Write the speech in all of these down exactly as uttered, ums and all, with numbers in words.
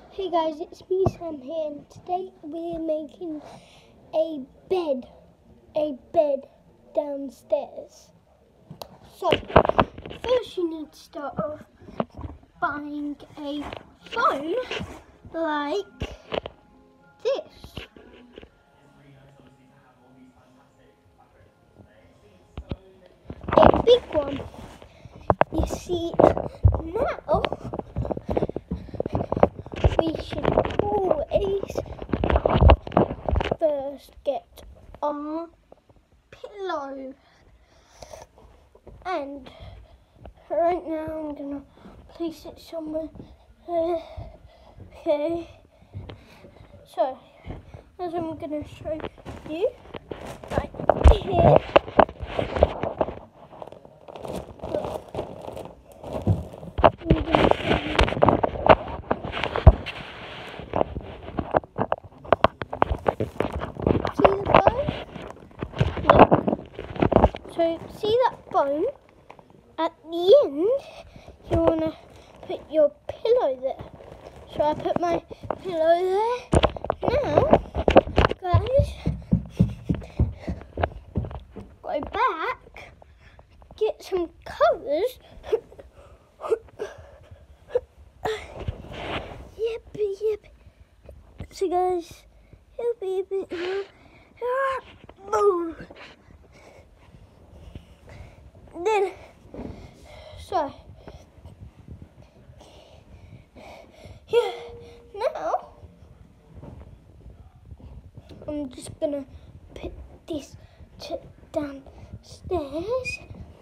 Hey guys, it's me Sam here, and today we're making a bed, a bed downstairs. So, first you need to start off buying a foam like this. A big one. You see, now we should always first get our pillow, and right now I'm gonna place it somewhere. Uh, okay, so as I'm gonna show you right here. So see that bone? At the end, you want to put your pillow there. So I put my pillow there. Now, guys, go back, get some covers. Yep, yep. So guys, it'll be a bit more. Then, so, yeah, now, I'm just gonna put this to downstairs.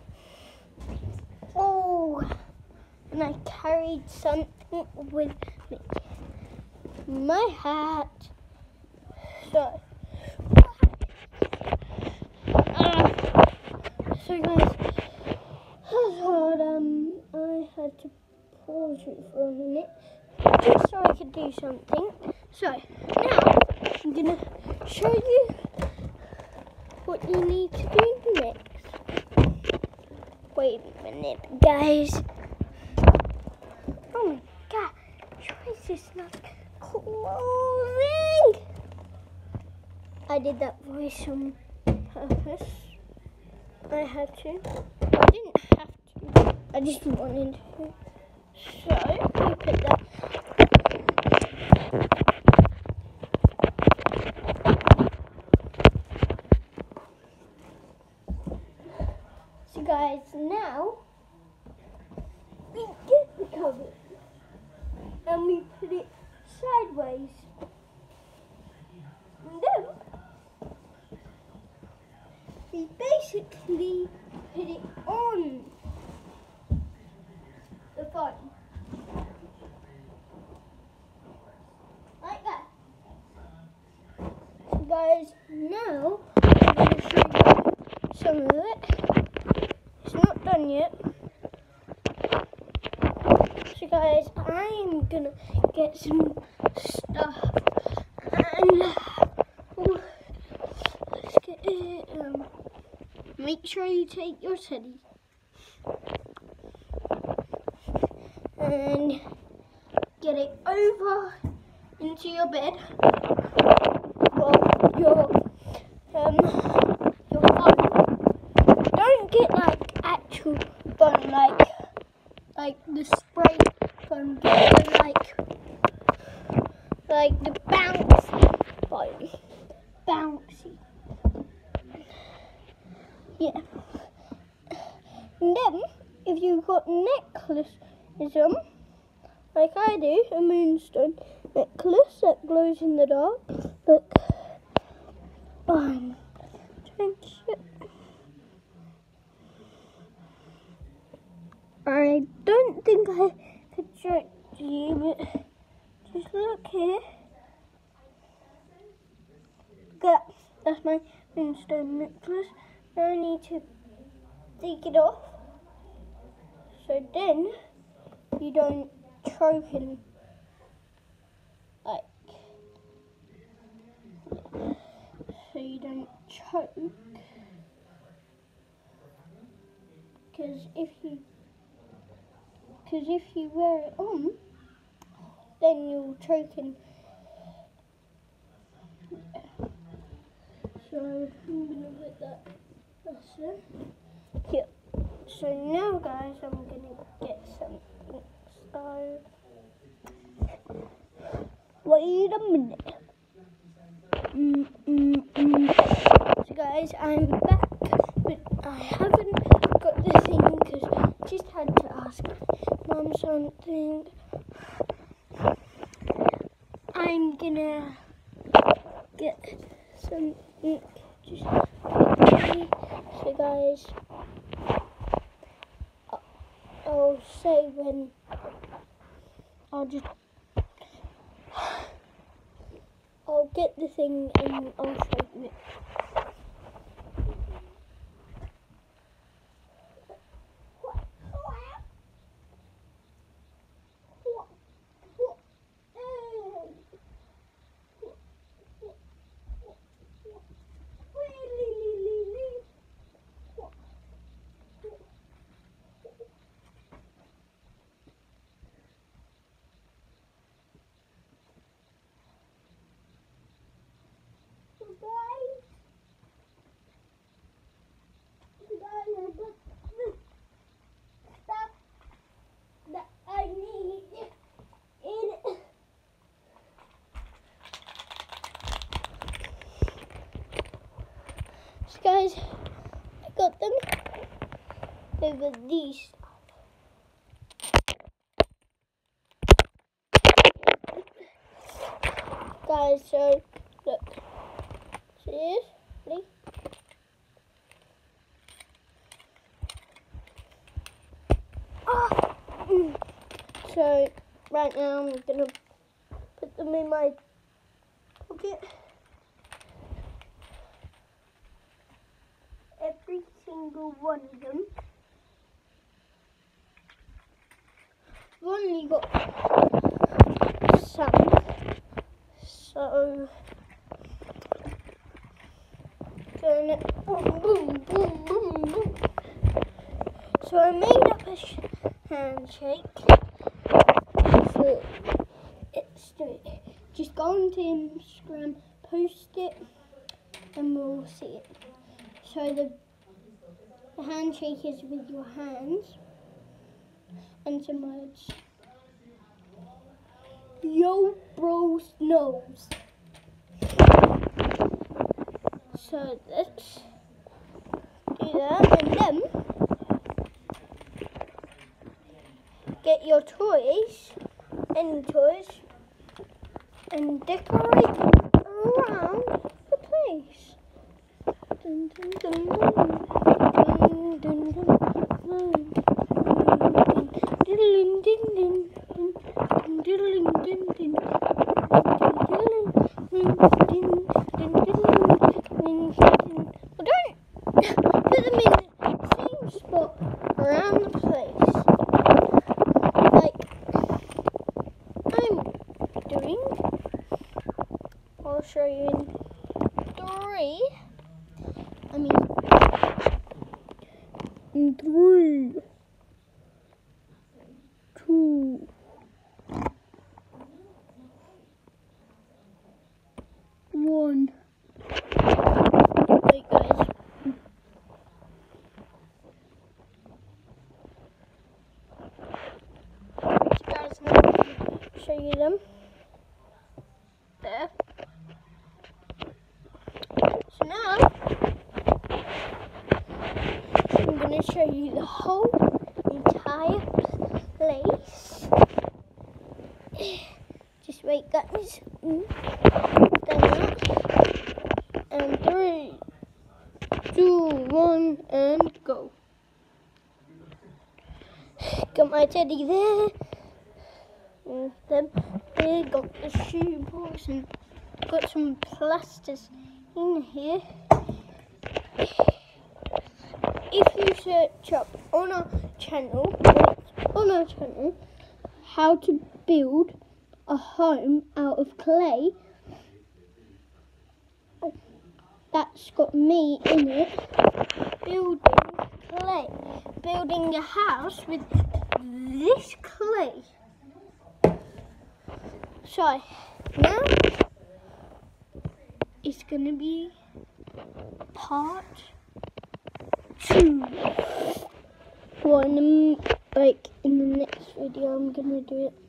Oh, and I carried something with me. My hat. So, uh, so guys, hard, um, I had to pause it for a minute just so I could do something. So now I'm gonna show you what you need to do next. Wait a minute, guys. Oh my god, why is this not closing? I did that voice on purpose. I had to. I didn't have to. I just wanted to. So I put that. So guys, now we get the cover and we put it sideways. And then we basically put it on the phone. Like that. So guys, now I'm going to show you some of it. It's not done yet. So guys, I'm going to get some stuff and oh, let's get it. Um, make sure you take your teddy. And get it over into your bed. Well, your um your phone. Don't get like actual phone, like like the spray phone. Get the, like like the bouncy phone. Bouncy. Yeah. And then if you've got necklace um, like I do, a moonstone necklace that glows in the dark. Look, um, I don't think I could show it to you, but just look here. Look at that. That's my moonstone necklace. Now I need to take it off, so then you don't choke him, like, so you don't choke, because if you, because if you wear it on, then you'll choke in. So I'm gonna put that lesson. Yeah. So now guys, I'm gonna get something. So wait a minute. Mm, mm, mm. So guys, I'm back, but I haven't got the thing because I just had to ask Mum something. I'm gonna get something just quickly. So guys, I'll say when. I'll just I'll get the thing and I'll show you it. So guys, I got them. They were these. Guys, so look. See this? Ah! Mm. So right now I'm gonna put them in my pocket. Every single one of them. I've only got some, so gonna boom, boom, boom, boom, boom. So I made up a sh handshake. So let's do it. Just go onto Instagram, post it, and we'll see it. So the, the handshake is with your hands and some words. Yo, bros, nose. So let's do that, and then get your toys, any toys, and decorate around the place. Dun, dun, dun, dun, dun, dun, dun, dun. Put them in the same spot around the place, like I'm doing. I'll show you in three. I mean, in three, two, one. Wait, guys. Guys, now I'll show you them. There. So now I'm going to show you the whole entire place. Just wait, guys. Mm. Done that. And three, two, one, and go. Got my teddy there. And then there, got the shoe box and got some plasters in here. If you search up on our channel, on our channel, how to build a home out of clay, that's got me in it, building clay, building a house with this clay. So, now it's gonna be part two. Well, in the, like in the next video, I'm gonna do it.